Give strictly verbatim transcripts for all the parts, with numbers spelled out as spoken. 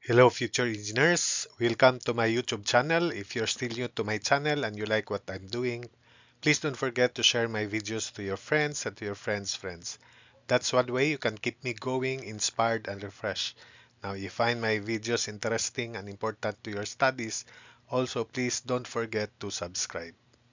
Hello future engineers, welcome to my YouTube channel. If you're still new to my channel and you like what I'm doing, please don't forget to share my videos to your friends and to your friends' friends. That's one way you can keep me going, inspired and refreshed. Now, if you find my videos interesting and important to your studies, also please don't forget to subscribe.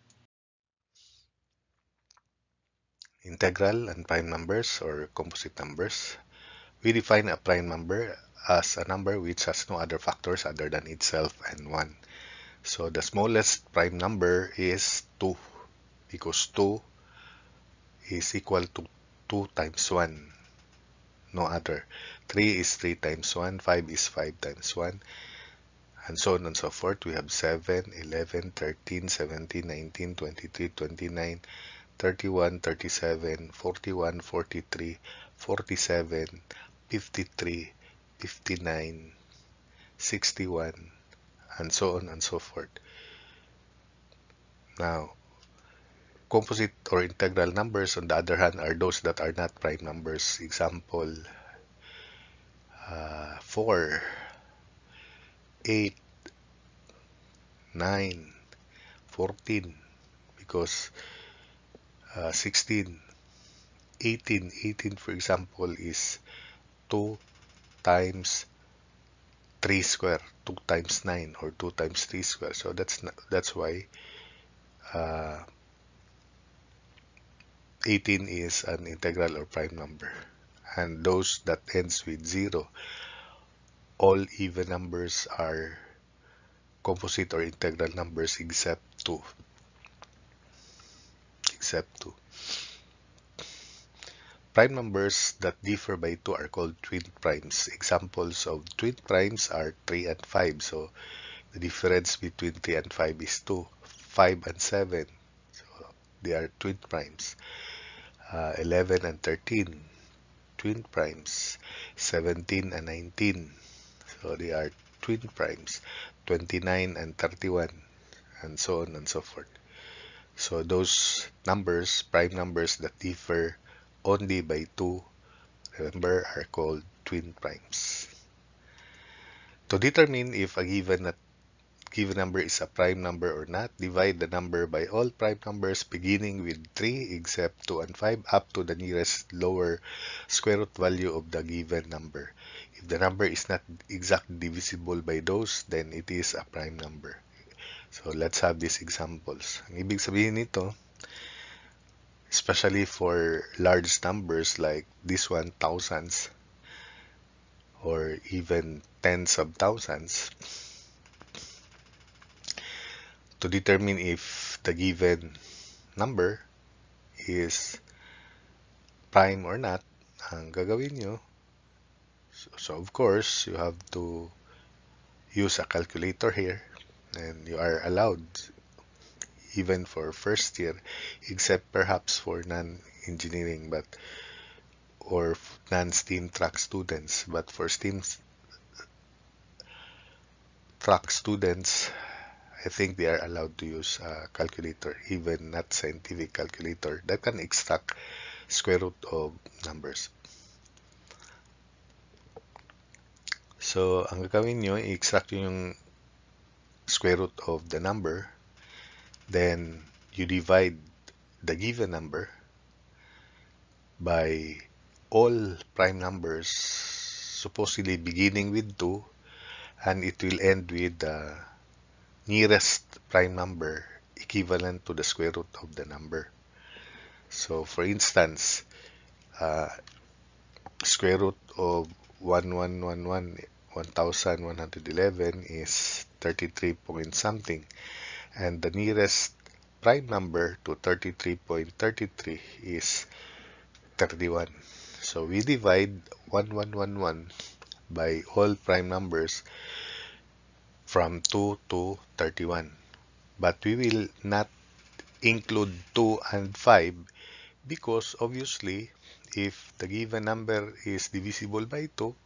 Integral and prime numbers or composite numbers. We define a prime number as a number which has no other factors other than itself and one. So the smallest prime number is two because two is equal to two times one, no other. three is three times one, five is five times one, and so on and so forth. We have seven, eleven, thirteen, seventeen, nineteen, twenty-three, twenty-nine, thirty-one, thirty-seven, forty-one, forty-three, forty-seven, fifty-three, fifty-nine, sixty-one, and so on and so forth. Now, composite or integral numbers, on the other hand, are those that are not prime numbers. Example, uh, four, eight, nine, fourteen, because uh, sixteen, eighteen, eighteen, for example, is two times three square, two times nine, or two times three square. So that's not, that's why uh, eighteen is an integral or prime number. And those that ends with zero, all even numbers are composite or integral numbers except two. Except two. Prime numbers that differ by two are called twin primes. Examples of twin primes are three and five. So the difference between three and five is two. five and seven, so they are twin primes. Uh, eleven and thirteen, twin primes. seventeen and nineteen, so they are twin primes. twenty-nine and thirty-one, and so on and so forth. So those numbers, prime numbers that differ only by two, remember, are called twin primes. To determine if a given given number is a prime number or not, divide the number by all prime numbers beginning with three except two and five up to the nearest lower square root value of the given number. If the number is not exactly divisible by those, then it is a prime number. So let's have these examples. Ang ibig sabihin nito, especially for large numbers like this one, thousands, or even tens of thousands, to determine if the given number is prime or not, ang gagawin nyo, so, so of course, you have to use a calculator here, and you are allowed even for first year, except perhaps for non-engineering, but or non-STEAM track students. But for STEAM track students, I think they are allowed to use a calculator, even not scientific calculator, that can extract square root of numbers. So, ang gagawin nyo, i-extract nyo yung square root of the number. Then, you divide the given number by all prime numbers supposedly beginning with two, and it will end with the nearest prime number equivalent to the square root of the number. So, for instance, uh, square root of one one one one, one thousand one hundred eleven is thirty-three point something, and the nearest prime number to thirty-three point three three is thirty-one. So we divide one one one one by all prime numbers from two to thirty-one. But we will not include two and five because obviously if the given number is divisible by two,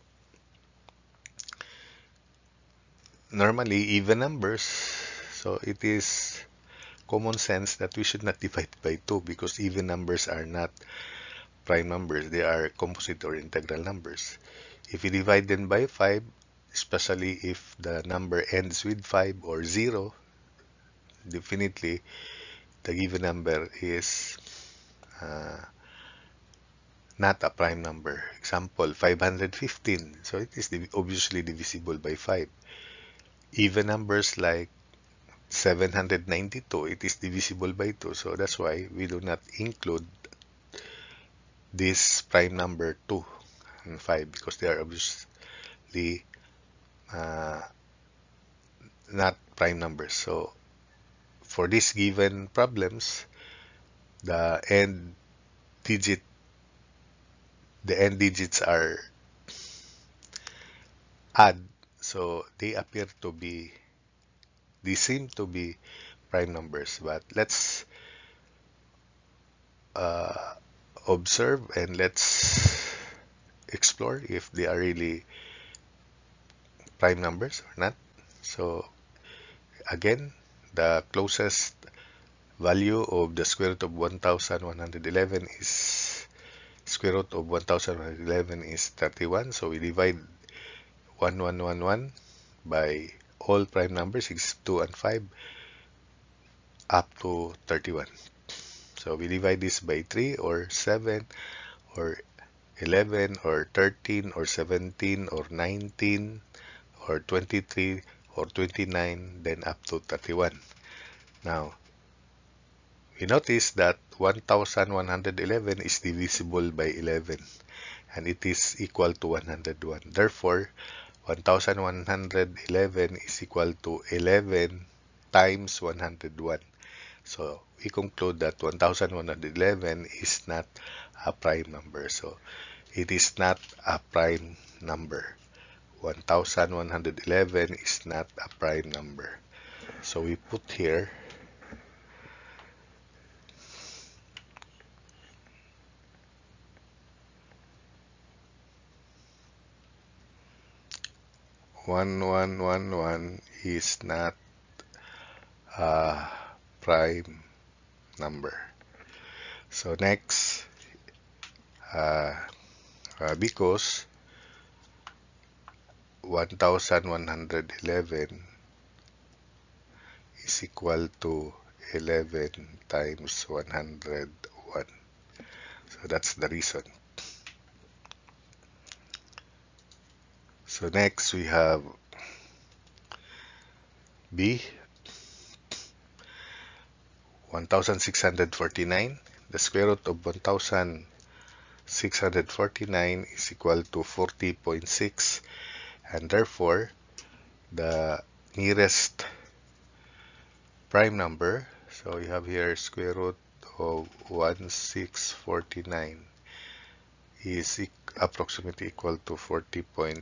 normally even numbers, so it is common sense that we should not divide by two because even numbers are not prime numbers, they are composite or integral numbers. If we divide them by five, especially if the number ends with five or zero. Definitely the given number is uh, not a prime number. Example, five hundred fifteen. So it is div- obviously divisible by five. Even numbers like seven hundred ninety-two, it is divisible by two. So that's why we do not include this prime number two and five, because they are obviously uh, not prime numbers. So for these given problems, the end digit, the end digits are odd, so they appear to be, they seem to be prime numbers. But let's uh, observe and let's explore if they are really prime numbers or not. So again, the closest value of the square root of one thousand one hundred eleven is square root of one thousand one hundred eleven is thirty-one. So we divide one thousand one hundred eleven by all prime numbers, six, two, and five, up to thirty-one. So we divide this by three or seven or eleven or thirteen or seventeen or nineteen or twenty-three or twenty-nine, then up to thirty-one. Now, we notice that one thousand one hundred eleven is divisible by eleven, and it is equal to one hundred one. Therefore, one thousand one hundred eleven is equal to eleven times one hundred one. So we conclude that one thousand one hundred eleven is not a prime number. So it is not a prime number. one thousand one hundred eleven is not a prime number. So we put here one one one one is not a prime number. So next, uh, uh, because one thousand one hundred eleven is equal to eleven times one hundred one. So that's the reason. So next we have B, one thousand six hundred forty-nine. The square root of one thousand six hundred forty-nine is equal to forty point six, and therefore the nearest prime number, so you have here square root of one thousand six hundred forty-nine is e approximately equal to forty point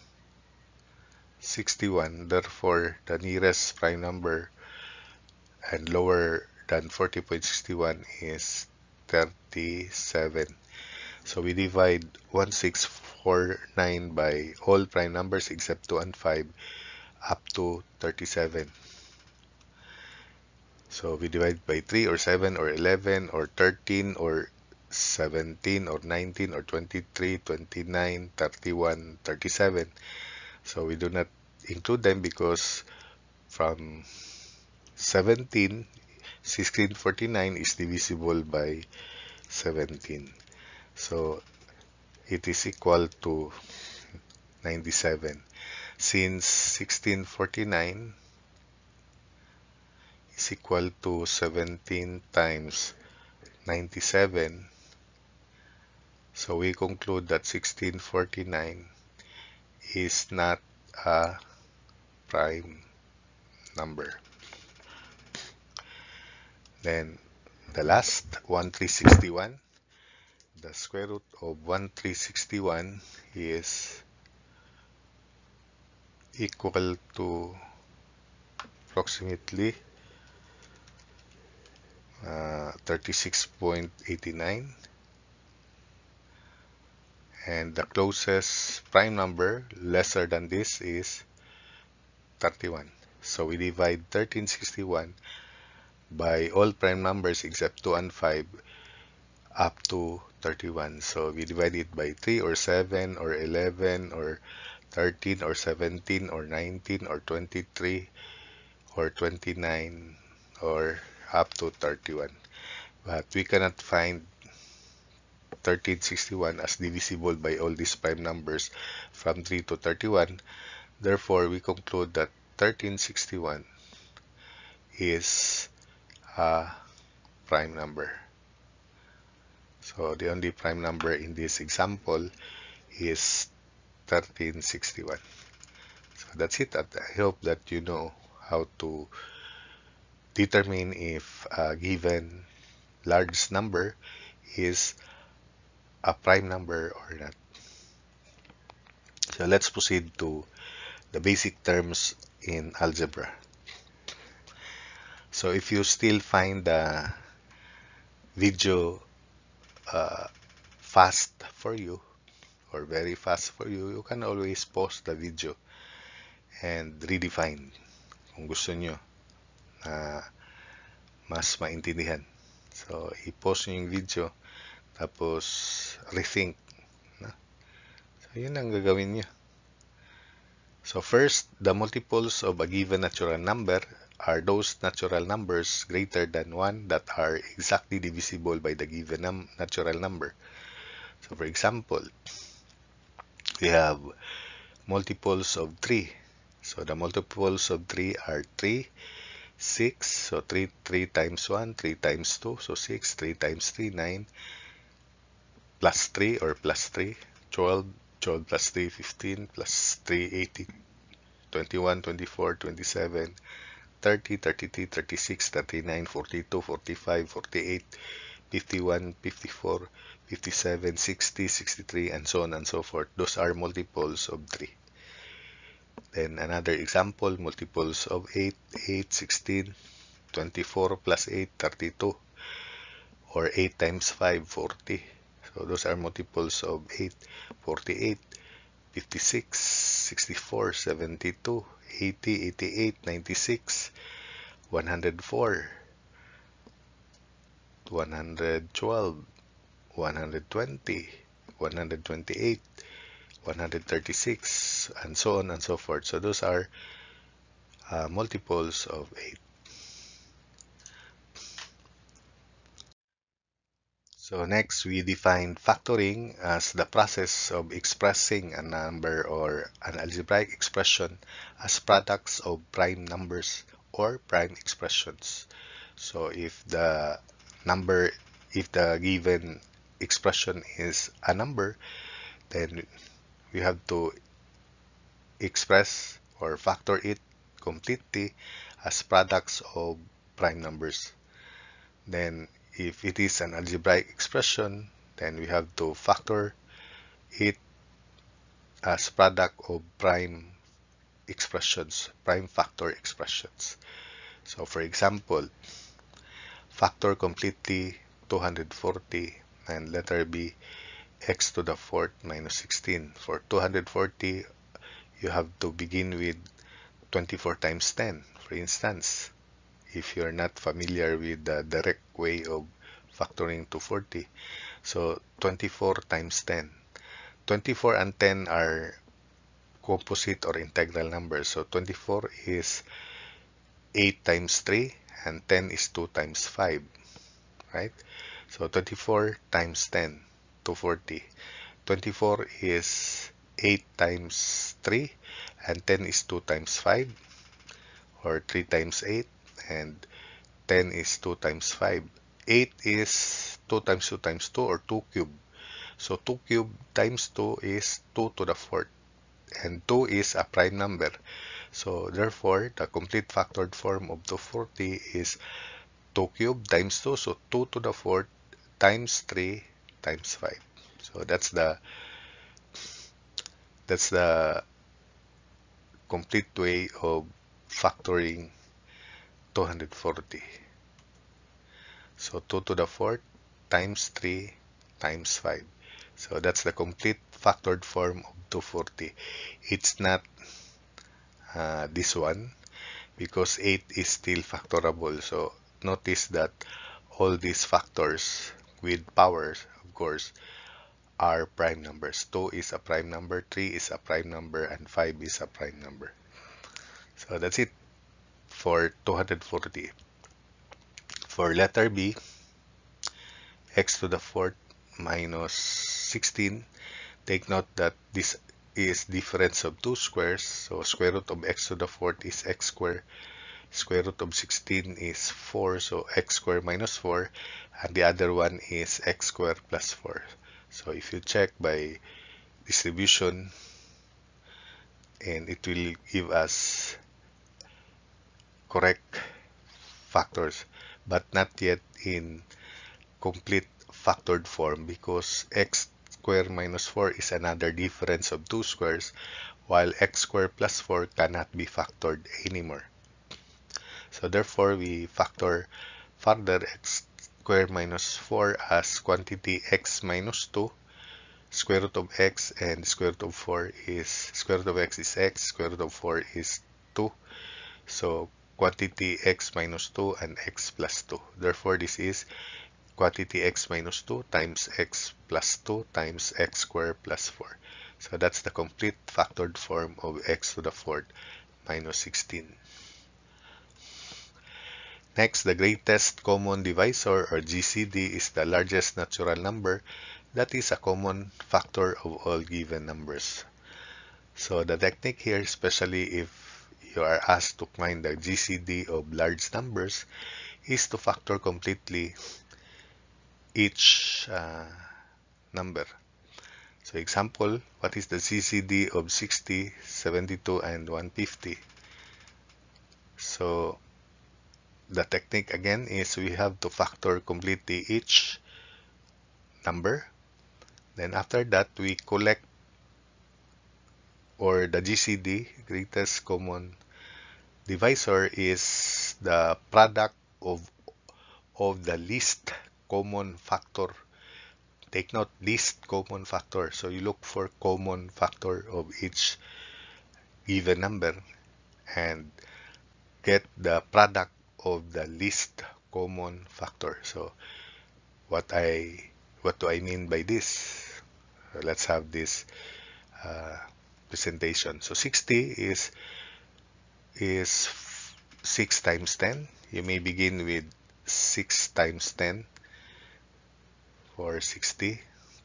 six one. Therefore, the nearest prime number and lower than forty point six one is thirty-seven. So we divide one thousand six hundred forty-nine by all prime numbers except two and five up to thirty-seven. So we divide by three or seven or eleven or thirteen or seventeen or nineteen or twenty-three, twenty-nine, thirty-one, thirty-seven. So we do not include them because from seventeen, sixteen forty-nine is divisible by seventeen. So it is equal to ninety-seven. Since sixteen forty-nine is equal to seventeen times ninety-seven, so we conclude that sixteen forty-nine is not a prime number. Then the last, one thousand three hundred sixty-one. The square root of one thousand three hundred sixty-one is equal to approximately uh, thirty-six point eight nine, and the closest prime number lesser than this is thirty-one. So we divide thirteen sixty-one by all prime numbers except two and five up to thirty-one. So we divide it by three or seven or eleven or thirteen or seventeen or nineteen or twenty-three or twenty-nine or up to thirty-one. But we cannot find thirteen sixty-one as divisible by all these prime numbers from three to thirty-one. Therefore, we conclude that thirteen sixty-one is a prime number. So the only prime number in this example is thirteen sixty-one. So that's it. I hope that you know how to determine if a given large number is a prime number or not. So let's proceed to the basic terms in algebra. So if you still find the video uh, fast for you or very fast for you, you can always pause the video and redefine kung gusto nyo na mas maintindihan. So, i-pause nyo yung video tapos rethink. No? So, yun ang gagawin nyo. So, first, the multiples of a given natural number are those natural numbers greater than one that are exactly divisible by the given num natural number. So, for example, we have multiples of three. So, the multiples of three are three, six. So, three, three times one, three times two. So, six, three times three, nine. Plus three or plus three, twelve. twelve plus three, fifteen. Plus three, eighteen. twenty-one, twenty-four, twenty-seven. thirty, thirty-three, thirty-six, thirty-nine, forty-two, forty-five, forty-eight, fifty-one, fifty-four, fifty-seven, sixty, sixty-three, and so on and so forth. Those are multiples of three. Then another example, multiples of eight, eight, sixteen, twenty-four plus eight, thirty-two, or eight times five, forty. So those are multiples of eight, forty-eight, fifty-six, sixty-four, seventy-two, eighty, eighty-eight, ninety-six, one hundred four, one hundred twelve, one hundred twenty, one hundred twenty-eight, one hundred thirty-six, and so on and so forth. So those are uh, multiples of eight. So next, we define factoring as the process of expressing a number or an algebraic expression as products of prime numbers or prime expressions. So if the number, if the given expression is a number, then we have to express or factor it completely as products of prime numbers. Then if it is an algebraic expression, then we have to factor it as product of prime expressions, prime factor expressions. So for example, factor completely two hundred forty and letter B, x to the fourth minus sixteen. For two hundred forty, you have to begin with twenty-four times ten, for instance. If you're not familiar with the direct way of factoring to forty. So, twenty-four times ten. twenty-four and ten are composite or integral numbers. So, twenty-four is eight times three and ten is two times five. Right? So, twenty-four times ten, two hundred forty. twenty-four is eight times three and ten is two times five, or three times eight, and ten is two times five. eight is two times two times two, or two cubed. So two cubed times two is two to the fourth, and two is a prime number. So therefore, the complete factored form of two hundred forty is two cubed times two, so two to the fourth times three times five. So that's the that's the complete way of factoring two hundred forty. So two to the fourth times three times five. So that's the complete factored form of two hundred forty. It's not uh, this one, because eight is still factorable. So notice that all these factors with powers, of course, are prime numbers. two is a prime number, three is a prime number, and five is a prime number. So that's it for two hundred forty. For letter B, x to the fourth minus sixteen. Take note that this is difference of two squares. So square root of x to the fourth is x squared. Square root of sixteen is four. So x squared minus four. And the other one is x squared plus four. So if you check by distribution, and it will give us correct factors, but not yet in complete factored form, because x squared minus four is another difference of two squares, while x squared plus four cannot be factored anymore. So therefore, we factor further x squared minus four as quantity x minus two. Square root of x and square root of four is, square root of x is x, square root of four is two. So quantity x minus two and x plus two. Therefore, this is quantity x minus two times x plus two times x squared plus four. So that's the complete factored form of x to the fourth minus sixteen. Next, the greatest common divisor, or G C D, is the largest natural number that is a common factor of all given numbers. So the technique here, especially if you are asked to find the G C D of large numbers, is to factor completely each uh, number. So example, what is the G C D of sixty, seventy-two, and one hundred fifty? So the technique again is we have to factor completely each number. Then after that, we collect, or the G C D, greatest common divisor, is the product of of the least common factor. Take note, least common factor. So you look for common factor of each given number and get the product of the least common factor. So what I what do I mean by this? Let's have this uh, presentation. So sixty is is six times ten. You may begin with six times ten for sixty.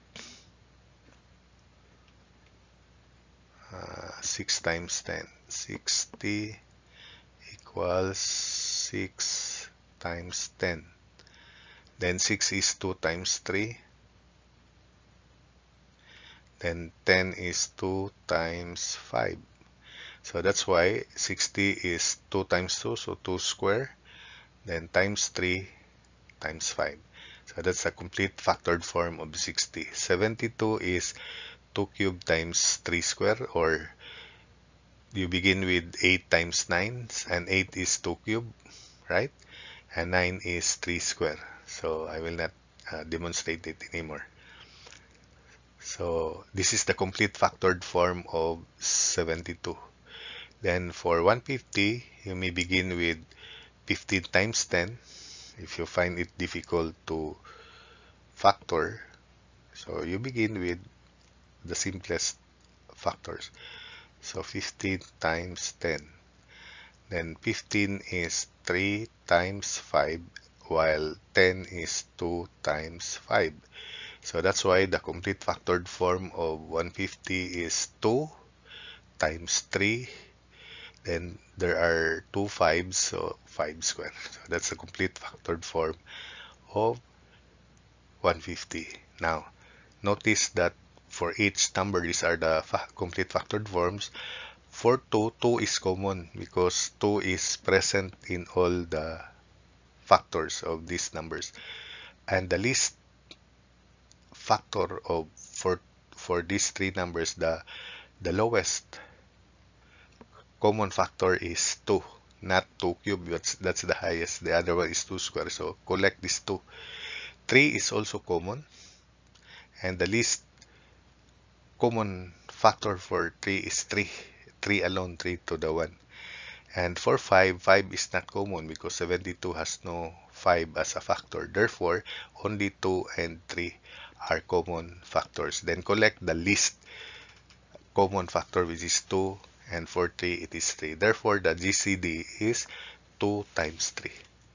Uh, six times ten. sixty equals six times ten. Then six is two times three. Then ten is two times five. So that's why sixty is two times two, so two square. Then times three times five. So that's a complete factored form of sixty. seventy-two is two cubed times three square, or you begin with eight times nine, and eight is two cubed, right? And nine is three square. So I will not uh, demonstrate it anymore. So this is the complete factored form of seventy-two. Then for one hundred fifty, you may begin with fifteen times ten if you find it difficult to factor. So you begin with the simplest factors. So fifteen times ten. Then fifteen is three times five, while ten is two times five. So that's why the complete factored form of one hundred fifty is two times three. Then there are two fives, so five squared. So that's the complete factored form of one hundred fifty. Now, notice that for each number, these are the fa complete factored forms. For two, two is common because two is present in all the factors of these numbers. And the least factor of for for these three numbers, the the lowest common factor is two, not two cubed. That's, that's the highest. The other one is two square. So collect these two. three is also common, and the least common factor for three is three. three alone, three to the one. And for five, five is not common because seventy-two has no five as a factor. Therefore, only two and three are common factors. Then collect the least common factor, which is two, and for three it is three. Therefore, the G C D is two times three.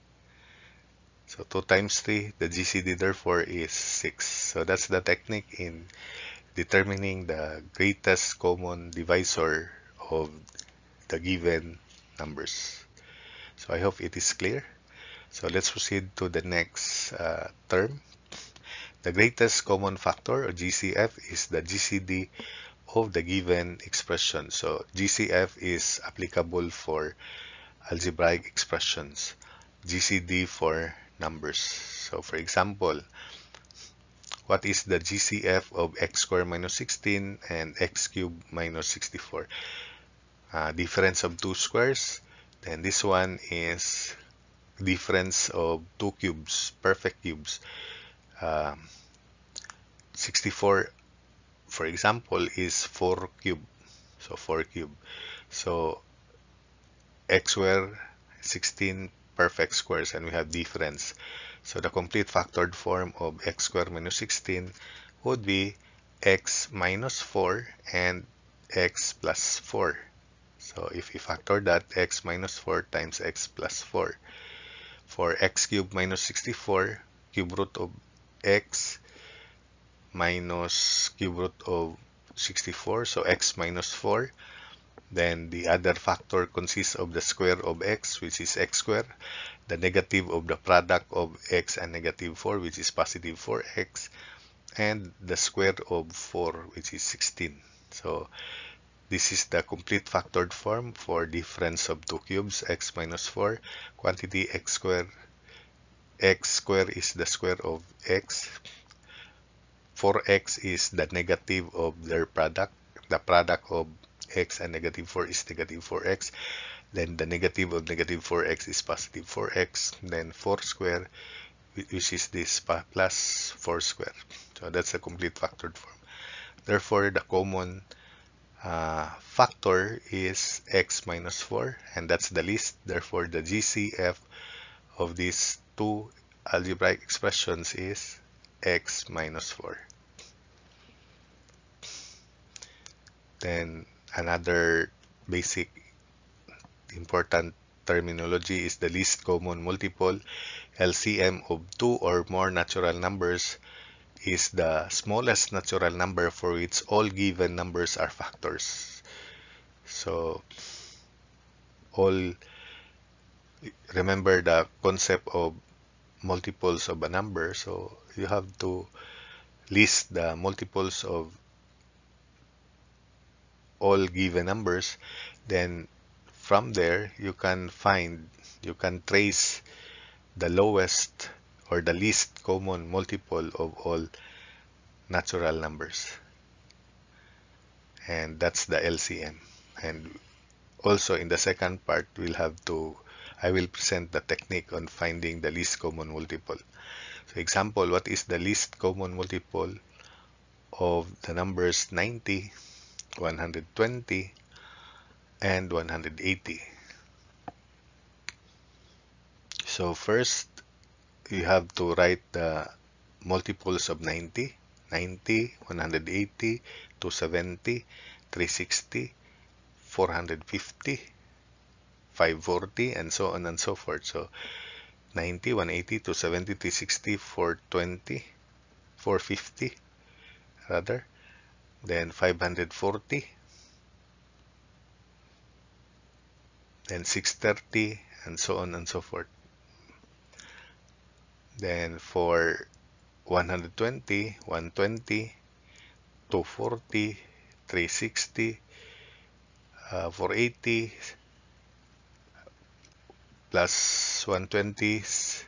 So two times three, the G C D therefore is six. So that's the technique in determining the greatest common divisor of the given numbers. So I hope it is clear. So let's proceed to the next uh, term. The greatest common factor, or G C F, is the G C D of the given expression. So G C F is applicable for algebraic expressions, G C D for numbers. So for example, what is the G C F of x squared minus sixteen and x cubed minus sixty-four? Uh, difference of two squares. Then this one is difference of two cubes, perfect cubes. Um, sixty-four, for example, is four cube. So four cube. So x squared, sixteen perfect squares, and we have difference. So the complete factored form of x squared minus sixteen would be x minus four and x plus four. So if we factor that, x minus four times x plus four. For x cubed minus sixty-four, cube root of x minus cube root of sixty-four, so x minus four. Then the other factor consists of the square of x, which is x squared, the negative of the product of x and negative four, which is positive four x, and the square of four, which is sixteen. So this is the complete factored form for difference of two cubes, x minus four, quantity x squared. X squared is the square of x. four x is the negative of their product. The product of x and negative four is negative four x. Then the negative of negative four x is positive four x. Then four squared, which is this plus four squared. So that's a complete factored form. Therefore, the common uh, factor is x minus four, and that's the least. Therefore, the G C F of these two algebraic expressions is x minus four. Then another basic important terminology is the least common multiple. L C M of two or more natural numbers is the smallest natural number for which all given numbers are factors. So all remember the concept of multiples of a number, so you have to list the multiples of all given numbers. Then from there you can find, you can trace the lowest or the least common multiple of all natural numbers, and that's the L C M. And also in the second part we'll have to I will present the technique on finding the least common multiple. So example, what is the least common multiple of the numbers ninety, one hundred twenty, and one hundred eighty? So first you have to write the multiples of ninety, ninety, one hundred eighty, two hundred seventy, three hundred sixty, four hundred fifty, five hundred forty, and so on and so forth. So ninety, one hundred eighty, two hundred seventy, three hundred sixty, four hundred twenty, four hundred fifty rather, then five hundred forty, then six hundred thirty, and so on and so forth. Then for one hundred twenty, one hundred twenty, two hundred forty, three hundred sixty, uh, four hundred eighty, plus one hundred twenty,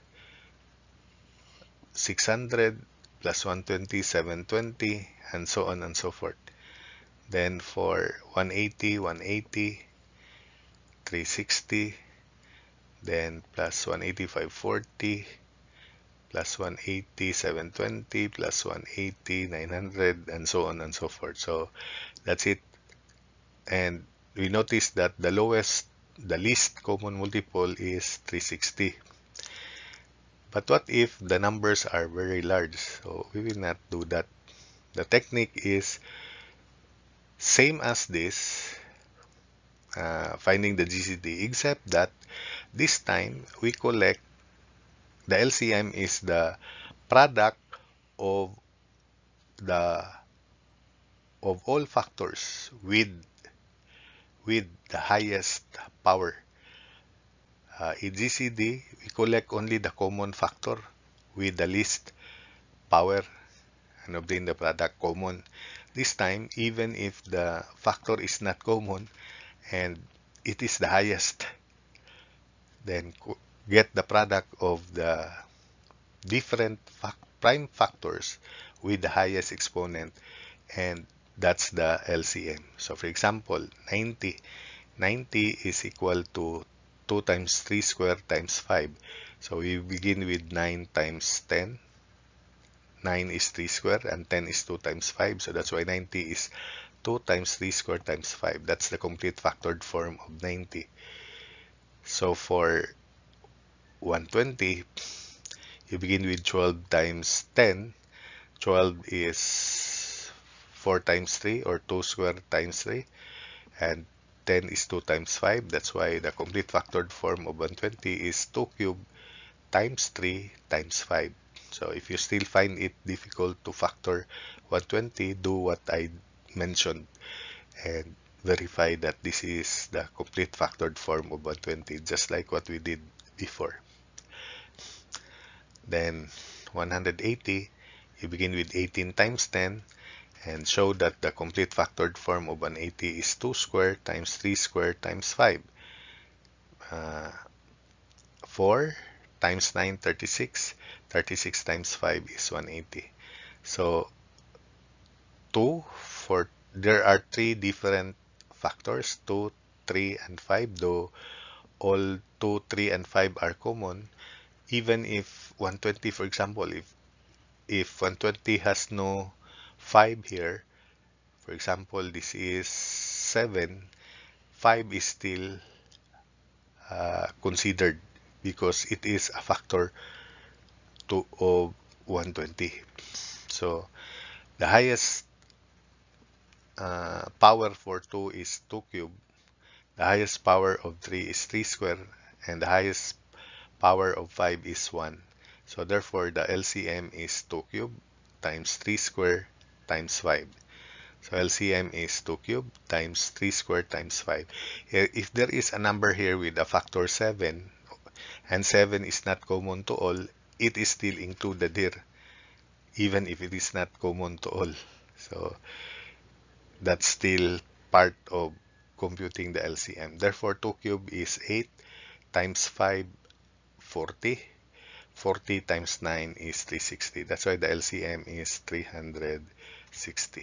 six hundred, plus one hundred twenty, seven hundred twenty, and so on and so forth. Then for one hundred eighty, one hundred eighty, three hundred sixty, then plus one hundred eighty, five hundred forty, plus one hundred eighty, seven hundred twenty, plus one hundred eighty, nine hundred, and so on and so forth. So that's it. And we notice that the lowest, the least common multiple is three hundred sixty. But what if the numbers are very large? So we will not do that. The technique is same as this, uh, finding the G C D, except that this time we collect the L C M is the product of the of all factors with with the highest power. Uh, in G C D, we collect only the common factor with the least power and obtain the product common. This time, even if the factor is not common and it is the highest, then get the product of the different fac prime factors with the highest exponent, and that's the L C M. So for example, ninety. ninety is equal to two times three squared times five. So we begin with nine times ten. nine is three squared and ten is two times five. So that's why ninety is two times three squared times five. That's the complete factored form of ninety. So for one hundred twenty, you begin with twelve times ten. twelve is four times three, or two squared times three. And ten is two times five. That's why the complete factored form of one hundred twenty is two cubed times three times five. So if you still find it difficult to factor one hundred twenty, do what I mentioned and verify that this is the complete factored form of one hundred twenty, just like what we did before. Then one hundred eighty, you begin with eighteen times ten and show that the complete factored form of one hundred eighty is two squared times three squared times five. Uh, four times nine, thirty-six. thirty-six times five is one hundred eighty. So two, for there are three different factors, two, three, and five, though all two, three, and five are common. Even if one hundred twenty, for example, if if one hundred twenty has no five here, for example, this is seven, five is still uh, considered because it is a factor to of one hundred twenty. So the highest uh, power for two is two cubed, the highest power of three is three squared, and the highest power of five is one. So therefore the L C M is two cubed times three squared times five. So L C M is two cubed times three squared times five. If there is a number here with a factor seven, and seven is not common to all, it is still included here, even if it is not common to all. So that's still part of computing the L C M. Therefore, two cubed is eight times five, forty. forty times nine is three hundred sixty. That's why the L C M is three hundred sixty.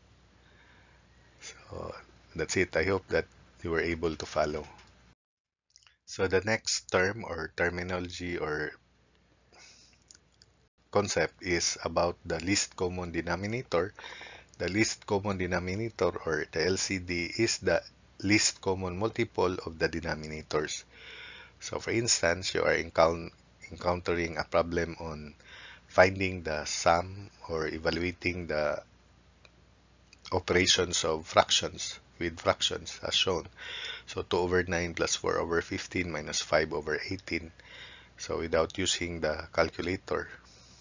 So that's it. I hope that you were able to follow. So the next term or terminology or concept is about the least common denominator. The least common denominator, or the L C D, is the least common multiple of the denominators. So for instance, you are encount encountering a problem on finding the sum or evaluating the operations of fractions with fractions as shown. So two over nine plus four over fifteen minus five over eighteen. So without using the calculator,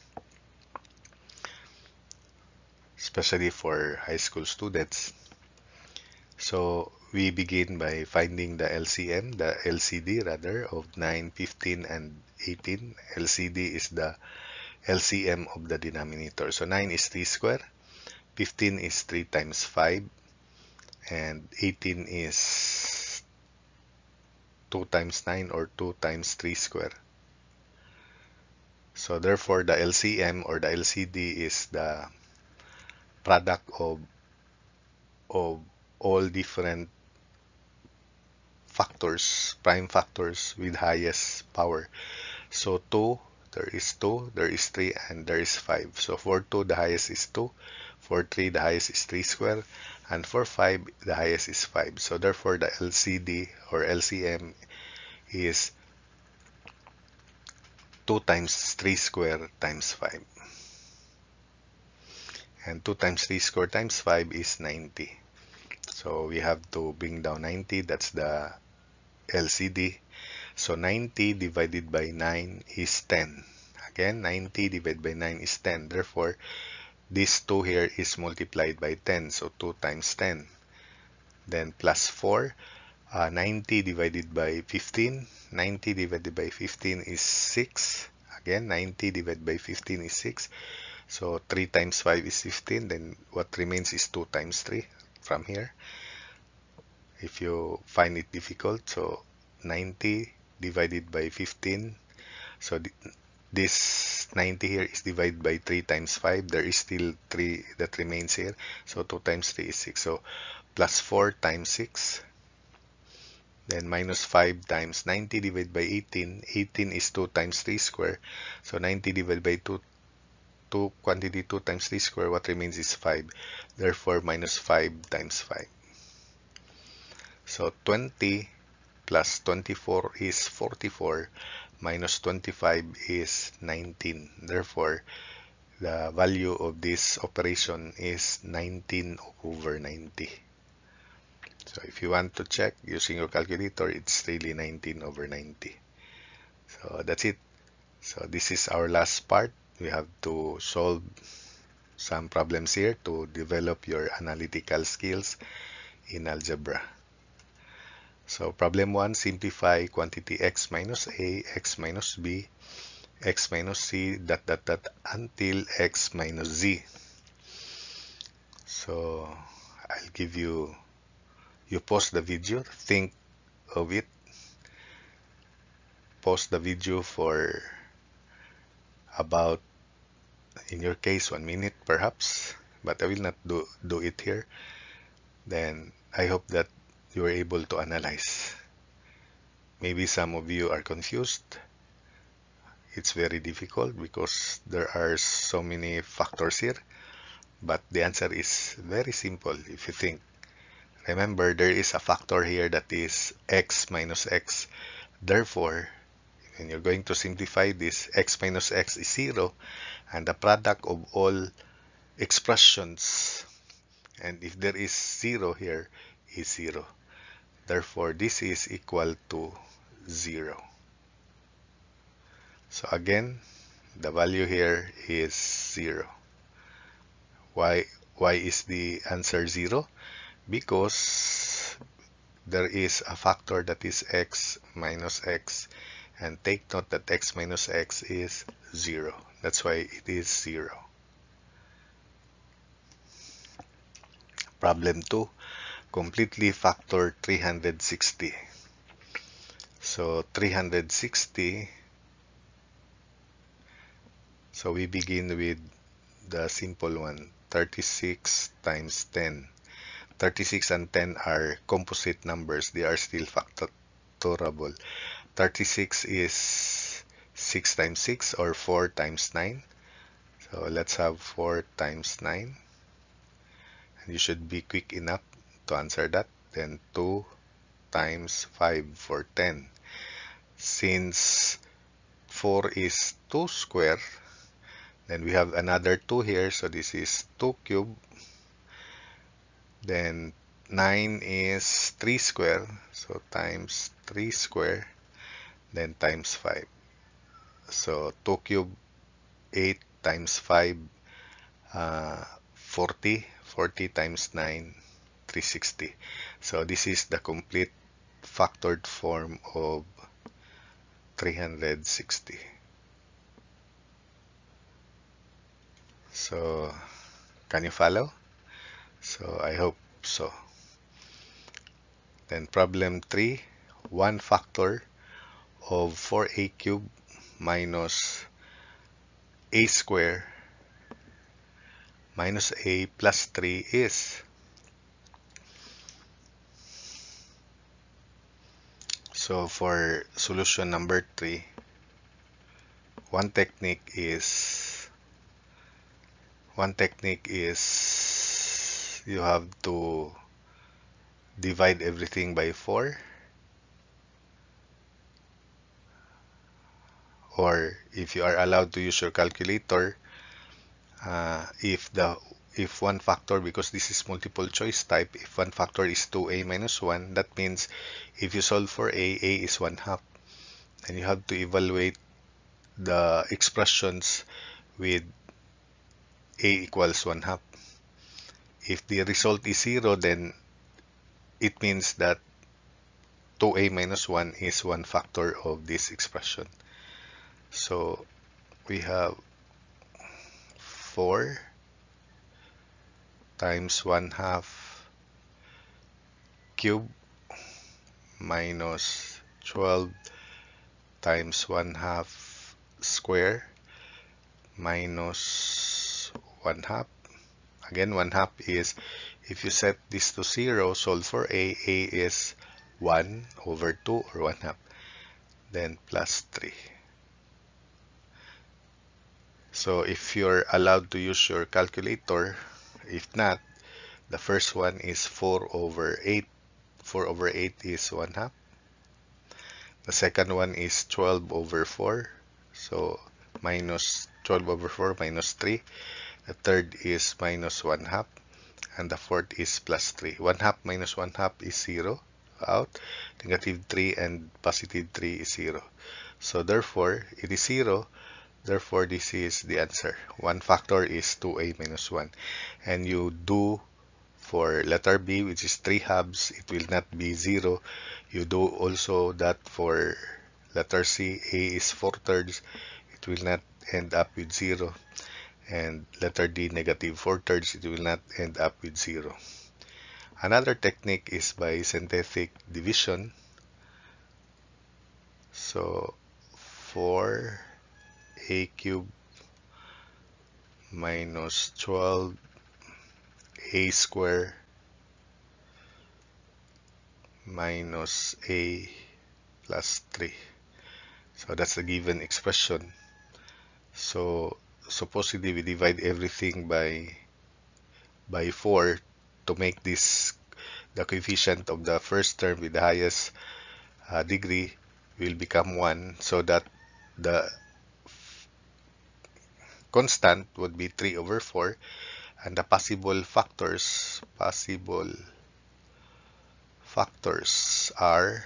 especially for high school students. So we begin by finding the L C M, the L C D rather, of nine, fifteen, and eighteen. L C D is the L C M of the denominator. So nine is three squared, fifteen is three times five, and eighteen is two times nine, or two times three squared. So therefore the L C M or the L C D is the product of of all different factors, prime factors with highest power. So two, there is two, there is three, and there is five. So for two, the highest is two. For three, the highest is three squared. And for five, the highest is five. So therefore, the L C D or L C M is two times three square times five. And two times three square times five is ninety. So we have to bring down ninety. That's the L C D. So ninety divided by nine is ten. Again, ninety divided by nine is ten. Therefore, this two here is multiplied by ten. So two times ten. Then plus four. Uh, ninety divided by fifteen. ninety divided by fifteen is six. Again, ninety divided by fifteen is six. So three times five is fifteen. Then what remains is two times three from here. If you find it difficult, so ninety divided by fifteen. So this ninety here is divided by three times five. There is still three that remains here. So two times three is six. So plus four times six. Then minus five times ninety divided by eighteen. eighteen is two times three square. So ninety divided by two, two quantity two times three square. What remains is five. Therefore, minus five times five. So twenty plus twenty-four is forty-four. Minus twenty-five is nineteen. Therefore, the value of this operation is nineteen over ninety. So if you want to check using your calculator, it's really nineteen over ninety. So that's it. So this is our last part. We have to solve some problems here to develop your analytical skills in algebra. So problem one, simplify quantity x minus a, x minus b, x minus c, dot, dot, dot, until x minus z. So I'll give you, you pause the video, think of it. Pause the video for about, in your case, one minute perhaps, but I will not do, do it here. Then I hope that you are able to analyze. Maybe some of you are confused. It's very difficult because there are so many factors here, but the answer is very simple if you think. Remember, there is a factor here that is x minus x. Therefore, when you're going to simplify this, x minus x is zero, and the product of all expressions, and if there is zero here, is zero. Therefore, this is equal to zero. So again, the value here is zero. Why, why is the answer zero? Because there is a factor that is x minus x, and take note that x minus x is zero. That's why it is zero. Problem two, completely factor three hundred sixty. So three hundred sixty, so we begin with the simple one, thirty-six times ten. thirty-six and ten are composite numbers. They are still factorable. thirty-six is six times six, or four times nine. So let's have four times nine. And you should be quick enough to answer that. Then two times five for ten. Since four is two square, then we have another two here. So this is two cube. Then nine is three square. So times three square. Then times five. So two cube, eight times five, uh, forty. forty times nine, three hundred sixty. So this is the complete factored form of three hundred sixty. So can you follow? So I hope so. Then problem three, one factor of four a cubed minus a square minus a plus three is. So for solution number three, one technique is one technique is you have to divide everything by four, or if you are allowed to use your calculator, uh, if the if one factor, because this is multiple choice type, if one factor is two a minus one, that means if you solve for a, a is one half, and you have to evaluate the expressions with a equals one half. If the result is zero, then it means that two a minus one is one factor of this expression. So we have four times one half cube minus twelve times one half square minus one half. Again, one half is, if you set this to zero, solve for a, a is one over two, or one half, then plus three. So if you're allowed to use your calculator, if not, the first one is four over eight. four over eight is one half. The second one is twelve over four. So minus twelve over four minus three. The third is minus one half. And the fourth is plus three. one half minus one half is zero. Out. Negative three and positive three is zero. So therefore, it is zero. Therefore, this is the answer. One factor is two a minus one. And you do for letter B, which is three halves, it will not be zero. You do also that for letter C, A is four thirds, it will not end up with zero. And letter D, negative four thirds, it will not end up with zero. Another technique is by synthetic division. So four a cubed minus twelve a square minus a plus three. So that's the given expression. So supposedly we divide everything by by four to make this the coefficient of the first term with the highest uh, degree will become one, so that the constant would be three over four, and the possible factors possible factors are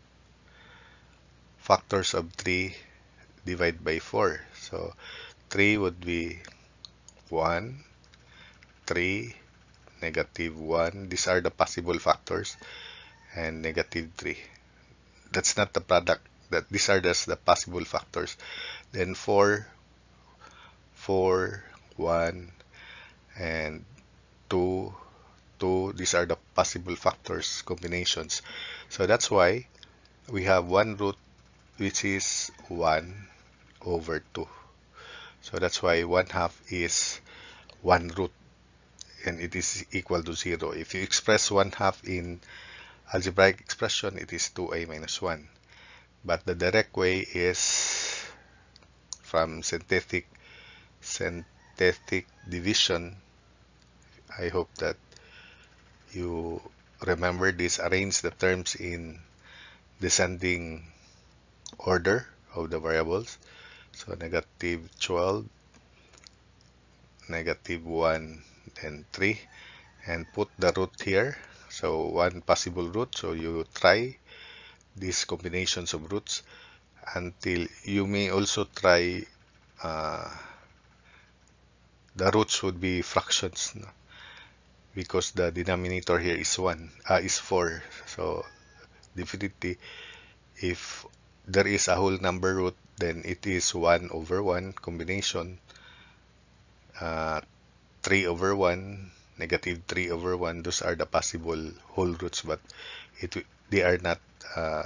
factors of three divided by four. So three would be one, three, negative one. These are the possible factors, and negative three. That's not the product. That these are just the possible factors. Then four, four, one, and two, two. These are the possible factors combinations. So that's why we have one root, which is one over two. So that's why one half is one root, and it is equal to zero. If you express one half in algebraic expression, it is two a minus one. But the direct way is from synthetic synthetic division. I hope that you remember this. Arrange the terms in descending order of the variables. So negative twelve, negative one, and three, and put the root here. So one possible root. So you try these combinations of roots until you may also try uh, the roots would be fractions, no? Because the denominator here is one, uh, is four. So definitely, if there is a whole number root, then it is one over one combination, uh, three over one, negative three over one. Those are the possible whole roots, but it they are not uh,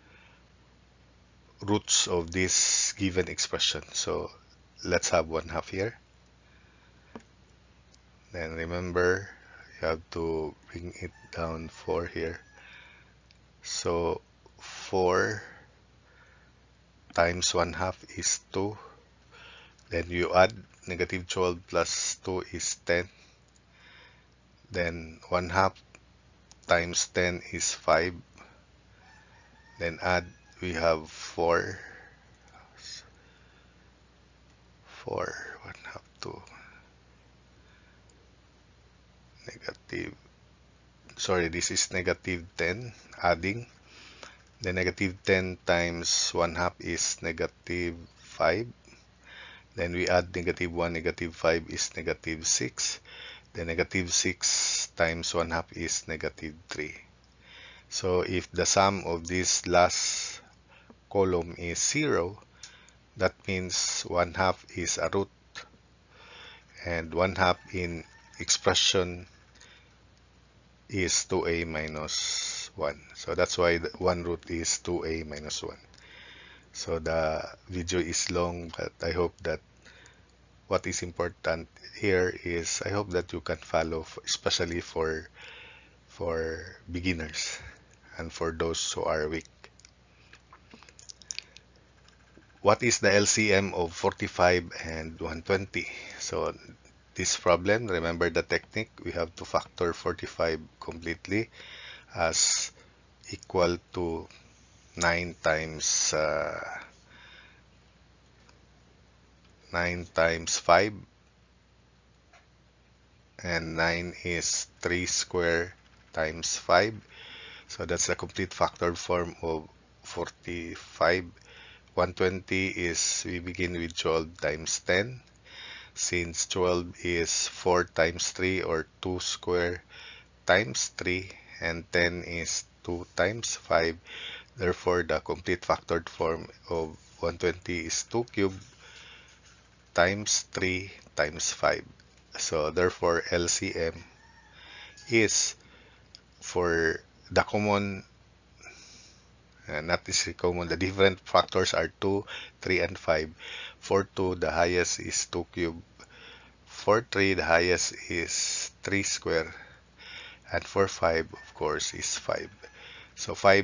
roots of this given expression. So let's have one half here. Then remember, you have to bring it down four here. So four times one half is two. Then you add negative twelve plus two is ten. Then one half times ten is five. Then add, we have four. four, one half, two, negative, sorry, this is negative ten, adding. The negative ten times one half is negative five. Then we add negative one, negative five is negative six. The negative six times one half is negative three. So if the sum of this last column is zero, that means one half is a root, and one half in expression is two a minus one. So that's why the one root is two a minus one. So the video is long, but I hope that what is important here is I hope that you can follow, especially for for beginners and for those who are weak. What is the L C M of forty-five and one hundred twenty? So this problem, remember the technique, we have to factor forty-five completely as equal to nine times uh, nine times five, and nine is three square times five. So that's the complete factored form of forty-five. one hundred twenty is, we begin with twelve times ten. Since twelve is four times three, or two square times three, and ten is two times five. Therefore, the complete factored form of one hundred twenty is two cubed times three times five. So therefore, L C M is, for the common, uh, not necessarily common, the different factors are two, three, and five. For two, the highest is two cubed. For three, the highest is three square. And for five, of course, is five. So five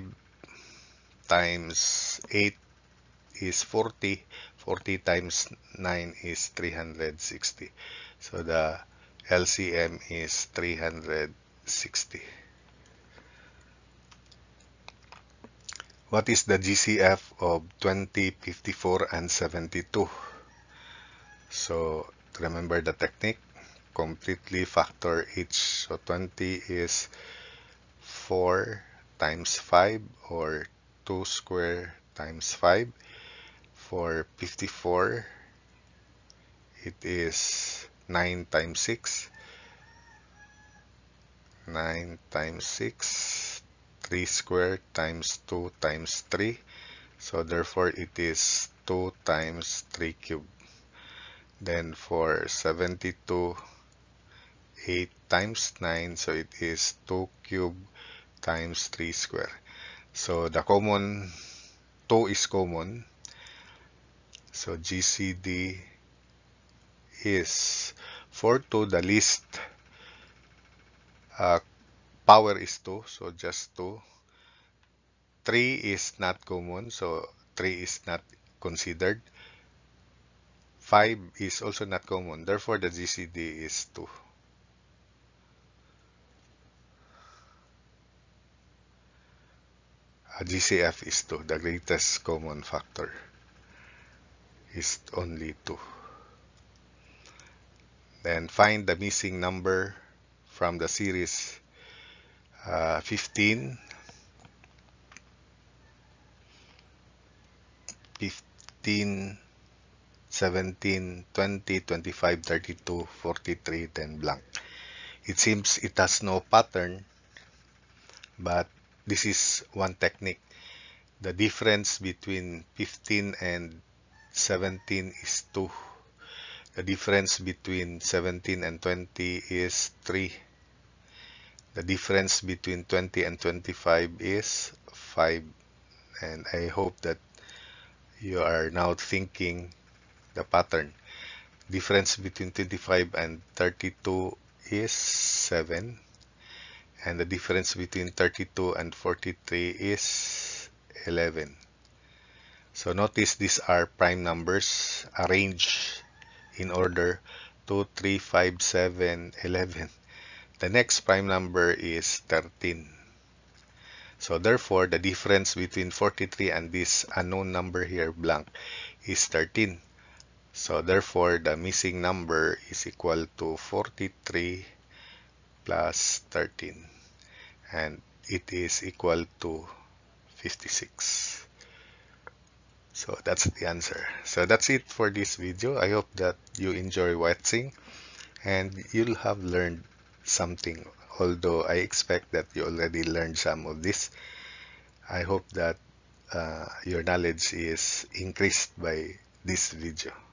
times eight is forty. forty times nine is three hundred sixty. So the L C M is three hundred sixty. What is the G C F of twenty, fifty-four, and seventy-two? So remember the technique, completely factor each. So twenty is four times five, or two square times five. For fifty-four, it is nine times six. nine times six, three square times two times three. So therefore it is two times three cubed. Then for seventy-two, eight times nine, so it is two cubed times three square. So the common, two is common. So G C D is, for two, the least uh, power is two, so just two. three is not common, so three is not considered. five is also not common, therefore the G C D is two. Uh, G C F is two, the greatest common factor is only two. Then find the missing number from the series uh, fifteen, fifteen, seventeen, twenty, twenty-five, thirty-two, forty-three, then blank. It seems it has no pattern, but this is one technique. The difference between fifteen and seventeen is two. The difference between seventeen and twenty is three. The difference between twenty and twenty-five is five. And I hope that you are now thinking the pattern. Difference between twenty-five and thirty-two is seven. And the difference between thirty-two and forty-three is eleven. So notice these are prime numbers arranged in order: two, three, five, seven, eleven. The next prime number is thirteen. So therefore, the difference between forty-three and this unknown number here, blank, is thirteen. So therefore, the missing number is equal to forty-three plus thirteen, and it is equal to fifty-six. So that's the answer. So that's it for this video. I hope that you enjoy watching and you'll have learned something. Although I expect that you already learned some of this, I hope that uh, your knowledge is increased by this video.